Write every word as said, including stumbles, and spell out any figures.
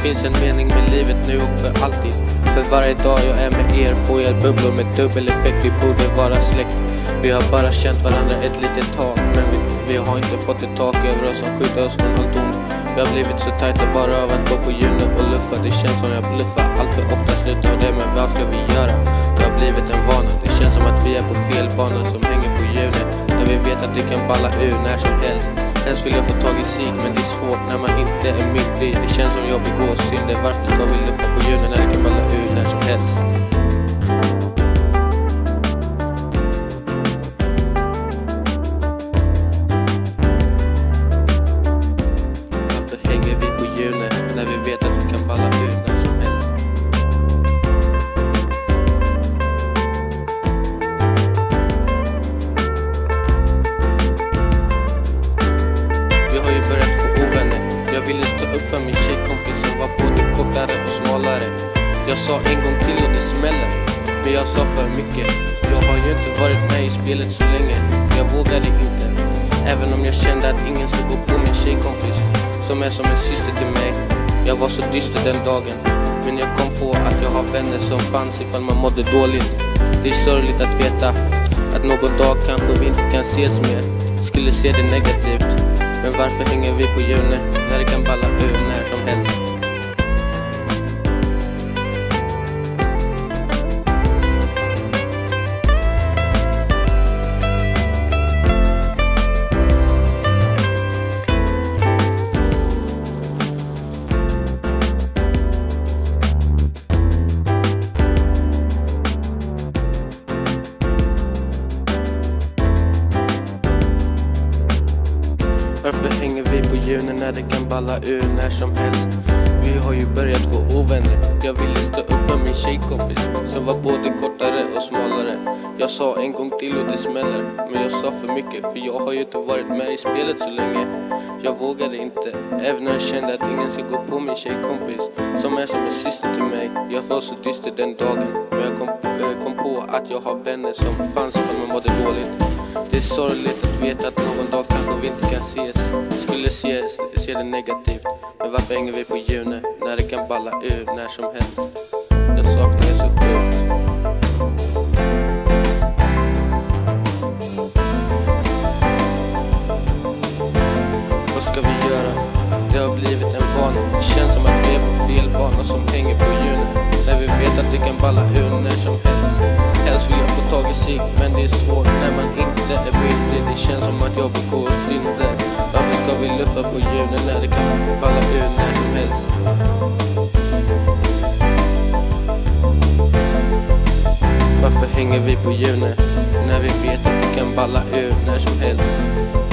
finns en mening med livet nu och för alltid. För varje dag jag är med er får jag bubblor med dubbel effekt. Vi borde vara släkt. Vi har bara känt varandra ett litet tag, men vi, vi har inte fått ett tak över oss som skyddar oss från allt ont. Vi har blivit så tajta bara av att gå på Juno och luffa. Det känns som jag bluffar allt för ofta, slutar det, men vad ska vi göra? Det har blivit en vana. Det känns som att vi är på fel bana som hänger på Juno, när vi vet att det kan balla ur när som helst. Helst vill jag få tag i sig, men det är svårt när man inte är myndig. Det känns som jag begår synder. Varför ska vi luffa på Juno när det kan balla ur när som helst? När vi vet att vi kan balla ut när som helst. Vi har ju börjat få ovänner. Jag ville stå upp för min tjejkompis som var både kortare och smalare. Jag sa en gång till och det smäller, men jag sa för mycket. Jag har ju inte varit med i spelet så länge. Jag vågade inte, även om jag kände att ingen skulle gå på min tjejkompis som är som en syster till mig. Jag var så dyster den dagen, men jag kom på att jag har vänner som fanns ifall man mådde dåligt. Det är sorgligt att veta att någon dag kanske vi inte kan ses mer. Skulle se det negativt, men varför hänger vi på Juno när det kan balla ur när som helst? Varför hänger vi på Juno när det kan balla ur när som helst? Vi har ju börjat få ovänner. Jag ville stå upp för min tjejkompis som var både kortare och smalare. Jag sa en gång till och det smäller, men jag sa för mycket, för jag har ju inte varit med i spelet så länge. Jag vågade inte, även när jag kände att ingen ska gå på min tjejkompis som är som en syster till mig. Jag var så dyster den dagen, men jag kom, äh, kom på att jag har vänner som fanns när man mådde dåligt. Det är sorgligt att veta att någon dag kanske vi inte kan ses. Skulle se, se det negativt, men varför hänger vi på Juno när det kan balla ur när som helst? Jag saknar det så sjukt. Vad ska vi göra? Det har blivit en vana. Det känns som att vi är på fel bana som hänger på Juno när vi vet att det kan balla ur när som helst. Helst vill jag få tag i sig, men det är svårt när man inte är myndig. Det känns som att jag begår synder. Varför ska vi luffa på Juno när det kan balla ur när som helst? Varför hänger vi på Juno när vi vet att det kan balla ur när som helst?